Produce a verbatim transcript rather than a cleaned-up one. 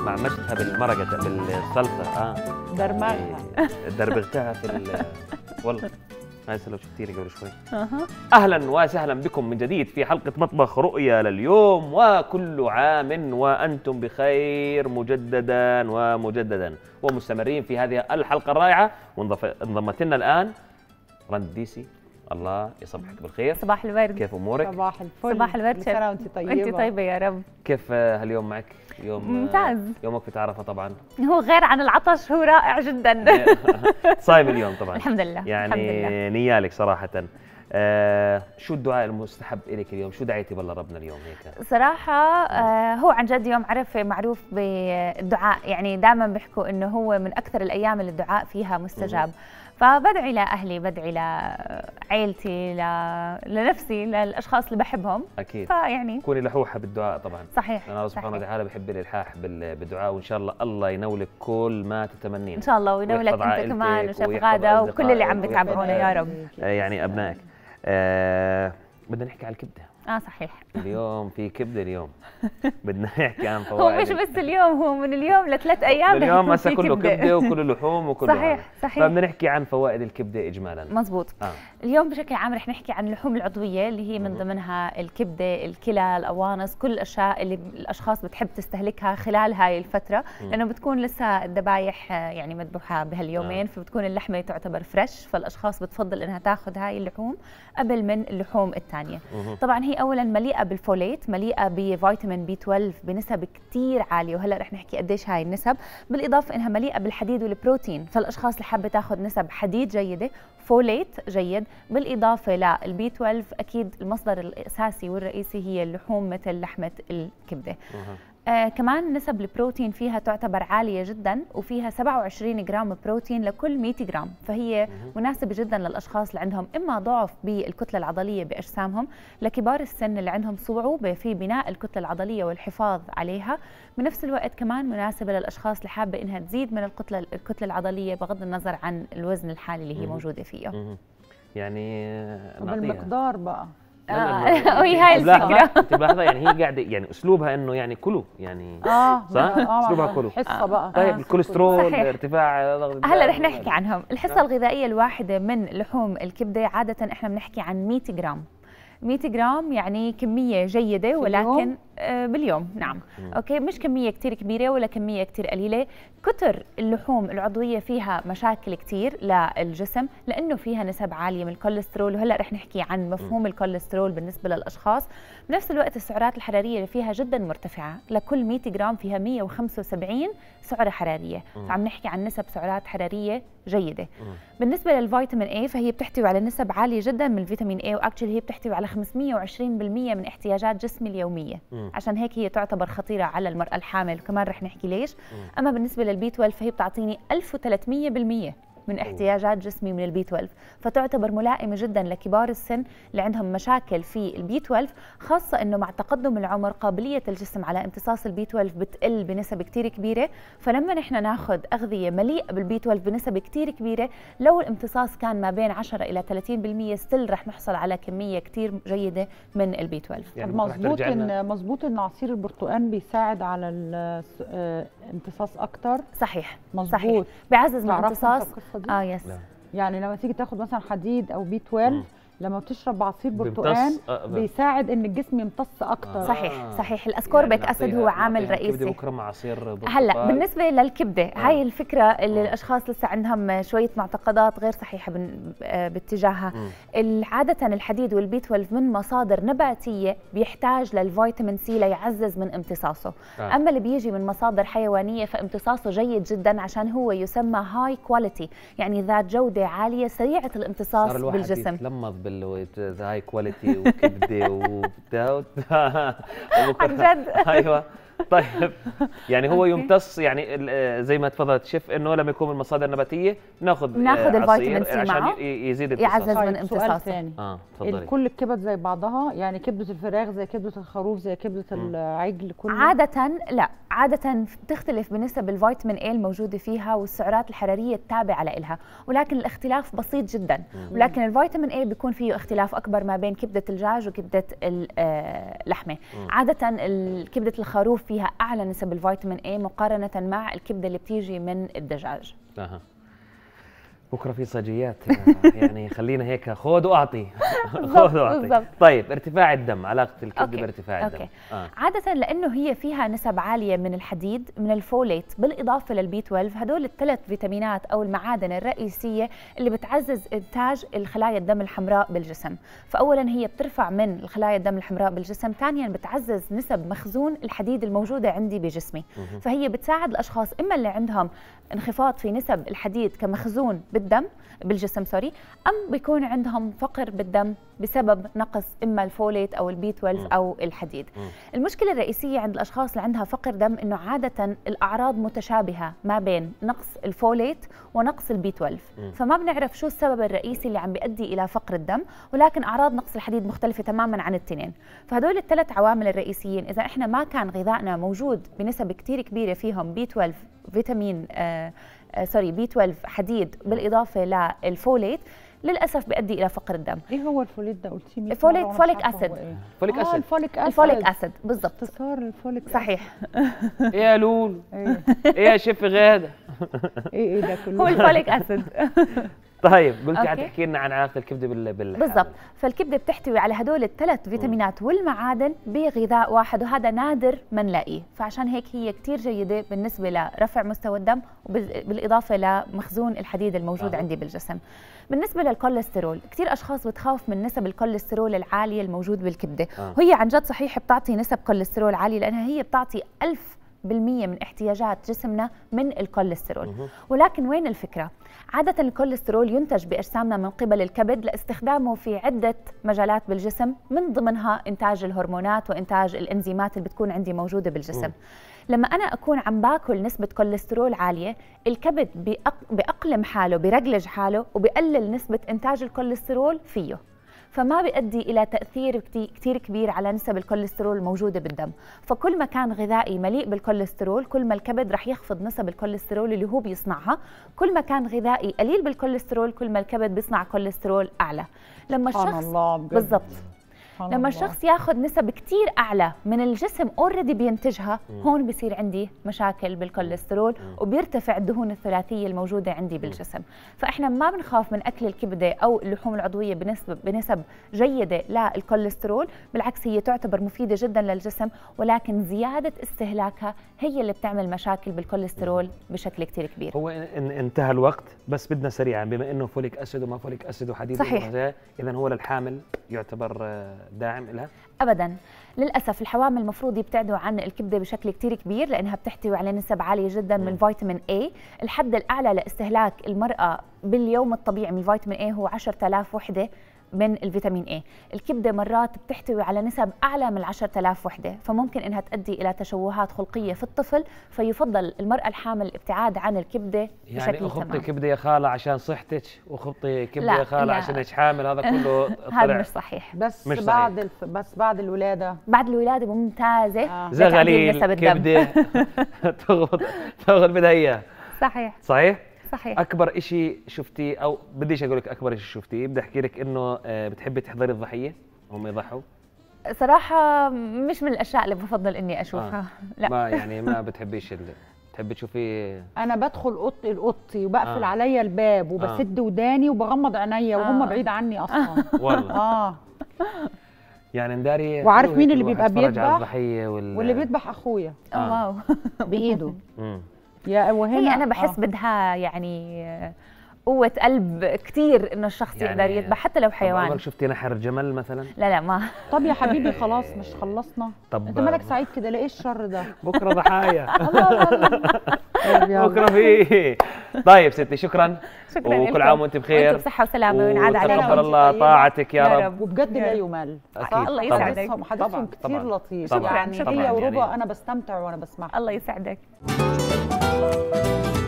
معمجتها بالمرقه بالصلصه اه درمغها دربغتها في ال والله هاي لو شفتي لي قبل شوي. اهلا وسهلا بكم من جديد في حلقه مطبخ رؤيا لليوم، وكل عام وانتم بخير مجددا ومجددا، ومستمرين في هذه الحلقه الرائعه. وانضمت لنا الان رند ديسي، الله يصبحك بالخير. صباح الورد. كيف امورك؟ صباح الفل. صباح الورد. كل سنه وانت طيبه. انت طيبه يا رب. كيف هاليوم معك؟ يوم ممتاز. يومك في عرفه طبعا. هو غير عن العطش هو رائع جدا. صايم اليوم طبعا. الحمد لله. يعني الحمد لله. نيالك صراحه. آه شو الدعاء المستحب إليك اليوم؟ شو دعيتي بالله ربنا اليوم هيك؟ صراحة آه هو عن جد يوم عرفة معروف بالدعاء، يعني دائما بيحكوا انه هو من اكثر الايام اللي الدعاء فيها مستجاب. فبدعي لأهلي، بدعي لعائلتي، لنفسي، للأشخاص اللي بحبهم. أكيد. فيعني كوني لحوحة بالدعاء طبعا. صحيح. أنا سبحانه وتعالى بحب الإلحاح بالدعاء، وإن شاء الله الله ينولك كل ما تتمنين. إن شاء الله، وينولك أنت كمان وشيف غادة وكل اللي عم بتابعونا يا رب. يعني أبنائك. آه بدنا نحكي على الكبدة. اه صحيح. اليوم في كبده اليوم. بدنا نحكي عن فوائد. هو مش بس اليوم، هو من اليوم لثلاث ايام. اليوم هسه كله كبده وكله لحوم وكله صحيح هذا. صحيح. فبدنا نحكي عن فوائد الكبده اجمالا. مزبوط. آه. اليوم بشكل عام رح نحكي عن اللحوم العضويه اللي هي من ضمنها الكبده، الكلى، القوانص، كل الاشياء اللي الاشخاص بتحب تستهلكها خلال هاي الفتره، لانه بتكون لسه الذبايح يعني مذبوحه بهاليومين. آه. فبتكون اللحمه تعتبر فريش، فالاشخاص بتفضل انها تاخذ هاي اللحوم قبل من اللحوم الثانيه. طبعا هي اولا مليئه بالفوليت، مليئه بفيتامين بي اثناشر بنسب كتير عاليه، وهلا رح نحكي قديش هاي النسب. بالاضافه انها مليئه بالحديد والبروتين، فالاشخاص اللي حابه تاخذ نسب حديد جيده، فوليت جيد، بالاضافه للبي اثناشر اكيد المصدر الاساسي والرئيسي هي اللحوم مثل لحمه الكبده. آه كمان نسب البروتين فيها تعتبر عالية جدا، وفيها سبعة وعشرين جرام بروتين لكل مئة جرام، فهي مناسبة جدا للأشخاص اللي عندهم إما ضعف بالكتلة العضلية بأجسامهم، لكبار السن اللي عندهم صعوبة في بناء الكتلة العضلية والحفاظ عليها. بنفس الوقت كمان مناسبة للأشخاص اللي حابة إنها تزيد من الكتلة الكتلة العضلية بغض النظر عن الوزن الحالي اللي هي موجودة فيه. يعني بالمقدار بقى. اه وهي هاي الفكره. انت ملاحظه يعني هي قاعده يعني اسلوبها انه يعني كلوا يعني اه صح؟ آه اسلوبها كلوا حصه بقى. طيب آه الكوليسترول، ارتفاع ضغط، هلا رح نحكي عنهم. الحصه الغذائيه الواحده من لحوم الكبده عاده احنا بنحكي عن مئة جرام. مئة جرام يعني كميه جيده، ولكن آه باليوم. نعم. مم. اوكي، مش كميه كثير كبيره ولا كميه كثير قليله. كتر اللحوم العضويه فيها مشاكل كثير للجسم، لانه فيها نسب عاليه من الكوليسترول، وهلا رح نحكي عن مفهوم الكوليسترول بالنسبه للاشخاص. بنفس الوقت السعرات الحراريه اللي فيها جدا مرتفعه، لكل مئة جرام فيها مئة وخمسة وسبعين سعره حراريه، فعم نحكي عن نسب سعرات حراريه جيده. مم. بالنسبه للفيتامين اي فهي بتحتوي على نسب عاليه جدا من الفيتامين اي، واكشلي هي بتحتوي على خمسمئة وعشرين بالمئة من احتياجات جسمي اليوميه. مم. عشان هيك هي تعتبر خطيره على المراه الحامل، وكمان رح نحكي ليش. مم. اما بالنسبه للبي اثناشر فهي بتعطيني ألف وثلاثمئة بالمئة من احتياجات جسمي من البي اثناشر، فتعتبر ملائمه جدا لكبار السن اللي عندهم مشاكل في البي اثناشر، خاصه انه مع تقدم العمر قابليه الجسم على امتصاص البي اثناشر بتقل بنسب كثير كبيره. فلما نحن ناخذ اغذيه مليئه بالبي اثناشر بنسب كثير كبيره، لو الامتصاص كان ما بين عشرة الى ثلاثين بالمئة ستيل رح نحصل على كميه كثير جيده من البي اثناشر. يعني مظبوط ان مظبوط ان عصير البرتقال بيساعد على الامتصاص اكثر. صحيح مظبوط. صحيح، بيعزز من الامتصاص. اه يس. لا. يعني لما تيجي تاخد مثلا حديد او بي اثناشر مم. لما بتشرب عصير برتقال بيساعد ان الجسم يمتص اكتر. صحيح صحيح. الاسكوربيك يعني اسيد هو عامل رئيسي. بكره مع عصير برتقال. هلا بالنسبه للكبده آه. هاي الفكره اللي آه. الاشخاص لسه عندهم شويه معتقدات غير صحيحه باتجاهها. عاده الحديد والبي اثناشر من مصادر نباتيه بيحتاج للفيتامين سي ليعزز من امتصاصه. آه. اما اللي بيجي من مصادر حيوانيه فامتصاصه جيد جدا، عشان هو يسمى هاي كواليتي، يعني ذات جوده عاليه سريعه الامتصاص بالجسم. هاي كواليتي وكبده وبتاع عن جد. ايوه. طيب يعني هو يمتص، يعني زي ما تفضلت شيف انه لما يكون من مصادر نباتيه ناخذ ناخذ الفيتامين سي معه عشان يزيد الامتصاص، يعزز من امتصاص ثاني. اه تفضلي. كل الكبد زي بعضها، يعني كبده الفراخ زي كبده الخروف زي كبده العجل كله؟ عاده لا، عاده بتختلف بنسب الفيتامين اي الموجوده فيها والسعرات الحراريه التابعه لها، ولكن الاختلاف بسيط جدا. مم. ولكن الفيتامين اي بيكون فيه اختلاف اكبر ما بين كبده الدجاج وكبده اللحمه. عاده كبده الخروف فيها اعلى نسب الفيتامين اي مقارنه مع الكبده اللي بتيجي من الدجاج. اها بكره في صاجيات يعني خلينا هيك خذ واعطي خذ واعطي. طيب ارتفاع الدم، علاقه الكبده بارتفاع الدم. أوكي. آه. عاده لانه هي فيها نسب عاليه من الحديد، من الفوليت، بالاضافه للبي اثني عشر، هدول الثلاث فيتامينات او المعادن الرئيسيه اللي بتعزز انتاج الخلايا الدم الحمراء بالجسم. فاولا هي بترفع من الخلايا الدم الحمراء بالجسم، ثانيا بتعزز نسب مخزون الحديد الموجوده عندي بجسمي. فهي بتساعد الاشخاص اما اللي عندهم انخفاض في نسب الحديد كمخزون بالدم بالجسم سوري، ام بيكون عندهم فقر بالدم بسبب نقص اما الفوليت او البي اثني عشر او الحديد. المشكله الرئيسيه عند الاشخاص اللي عندها فقر دم انه عاده الاعراض متشابهه ما بين نقص الفوليت ونقص البي اثني عشر، فما بنعرف شو السبب الرئيسي اللي عم بيؤدي الى فقر الدم، ولكن اعراض نقص الحديد مختلفه تماما عن الاثنين. فهدول الثلاث عوامل الرئيسيين اذا احنا ما كان غذائنا موجود بنسب كثير كبيره فيهم بي اثني عشر فيتامين آه آه سوري بي اثني عشر حديد بالاضافه للفوليت، للاسف بيؤدي الى فقر الدم. ايه هو الفوليت ده قلتي مية فوليت فوليك اسيد. فوليك اسيد. الفوليك اسيد الفوليك اسيد بالضبط، اختصار الفوليك اسيد. صحيح. ايه يا لول؟ ايه يا شيف غاده؟ ايه ايه ده كله؟ هو الفوليك اسيد. طيب قلتي حتحكي لنا عن علاقه الكبده بال بالضبط. فالكبده بتحتوي على هدول الثلاث فيتامينات والمعادن بغذاء واحد، وهذا نادر ما نلاقيه، فعشان هيك هي كثير جيده بالنسبه لرفع مستوى الدم وبالاضافه لمخزون الحديد الموجود آه. عندي بالجسم. بالنسبه للكوليسترول، كثير اشخاص بتخاف من نسب الكوليسترول العاليه الموجود بالكبده، آه. وهي عن جد صحيح بتعطي نسب كوليسترول عاليه لانها هي بتعطي ألف بالمية من احتياجات جسمنا من الكوليسترول. ولكن وين الفكرة؟ عادة الكوليسترول ينتج بأجسامنا من قبل الكبد لاستخدامه في عدة مجالات بالجسم، من ضمنها إنتاج الهرمونات وإنتاج الإنزيمات اللي بتكون عندي موجودة بالجسم. لما أنا أكون عم باكل نسبة كوليسترول عالية، الكبد بيأق... بيأقلم حاله، بيرجلج حاله وبيقلل نسبة إنتاج الكوليسترول فيه، فما بيؤدي إلى تأثير كتير كبير على نسب الكوليسترول الموجودة بالدم. فكل ما كان غذائي مليء بالكوليسترول كل ما الكبد رح يخفض نسب الكوليسترول اللي هو بيصنعها، كل ما كان غذائي قليل بالكوليسترول كل ما الكبد بيصنع كوليسترول أعلى. لما الشخص بالضبط لما الشخص ياخذ نسب كتير اعلى من الجسم اوريدي بينتجها، هون بصير عندي مشاكل بالكوليسترول وبيرتفع الدهون الثلاثيه الموجوده عندي بالجسم. فاحنا ما بنخاف من اكل الكبده او اللحوم العضويه بنسبه بنسب جيده للكوليسترول، بالعكس هي تعتبر مفيده جدا للجسم، ولكن زياده استهلاكها هي اللي بتعمل مشاكل بالكوليسترول بشكل كتير كبير. هو انتهى الوقت، بس بدنا سريعا بما انه فوليك اسيد وما فوليك اسيد وحديد، صحيح، اذا هو للحامل يعتبر داعم لها؟ ابدا، للاسف الحوامل المفروض يبتعدوا عن الكبده بشكل كتير كبير لانها بتحتوي على نسب عاليه جدا من فيتامين اي. الحد الاعلى لاستهلاك المراه باليوم الطبيعي من الفيتامين اي هو عشرة آلاف وحده من الفيتامين اي. الكبده مرات بتحتوي على نسب اعلى من عشرة آلاف وحده، فممكن انها تؤدي الى تشوهات خلقيه في الطفل، فيفضل المراه الحامل الابتعاد عن الكبده يعني بشكل تمام. يعني اخبطي كبده يا خاله عشان صحتك، واخبطي كبده يا خاله عشانك حامل، هذا كله هذا مش صحيح. بس مش بعد صحيح. الف... بس بعد الولاده بعد الولاده ممتازه آه. زغليل كبده تغبط تغبط بدها اياه. صحيح صحيح صحيح. اكبر شيء شفتيه، او بديش اقول لك اكبر شيء شفتيه، بدي احكي لك انه بتحبي تحضري الضحيه هم يضحوا؟ صراحه مش من الاشياء اللي بفضل اني اشوفها. آه. لا ما يعني ما بتحبيش اللي بتحبي تشوفي؟ انا بدخل اوضتي لاوضتي وبقفل آه. عليا الباب وبسد آه. وداني وبغمض عينيا وهم آه. بعيد عني اصلا. والله اه يعني نداري. وعارف مين اللي بيبقى بيذبح؟ وال... واللي بيذبح اخويا آه. واو بايده. يا وهنا هي انا بحس آه. بدها يعني قوة قلب كتير انه الشخص يعني يقدر يذبح حتى لو حيوان. عمرك شفتي نحر جمل مثلا؟ لا لا ما. طب يا حبيبي خلاص مش خلصنا؟ طب انت مالك سعيد كده ليه الشر ده؟ بكره ضحايا. بكره فيه. طيب ستي شكرا. شكرا وكل عام وانت بخير. وانت بصحة وسلامة وينعاد عليك. وتقبل الله طاعتك يا رب. وبجد لا يمل. اكيد. الله يسعدك. حديثهم كتير لطيف. شكرا. يعني هي وربع انا بستمتع وانا بسمعها. الله يسعدك.